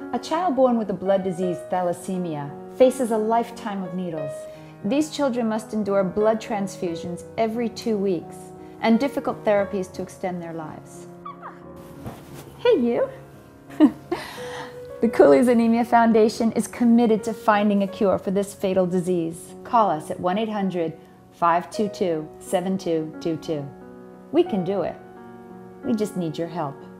A child born with a blood disease, thalassemia, faces a lifetime of needles. These children must endure blood transfusions every 2 weeks and difficult therapies to extend their lives. Hey, you! The Cooley's Anemia Foundation is committed to finding a cure for this fatal disease. Call us at 1-800-522-7222. We can do it. We just need your help.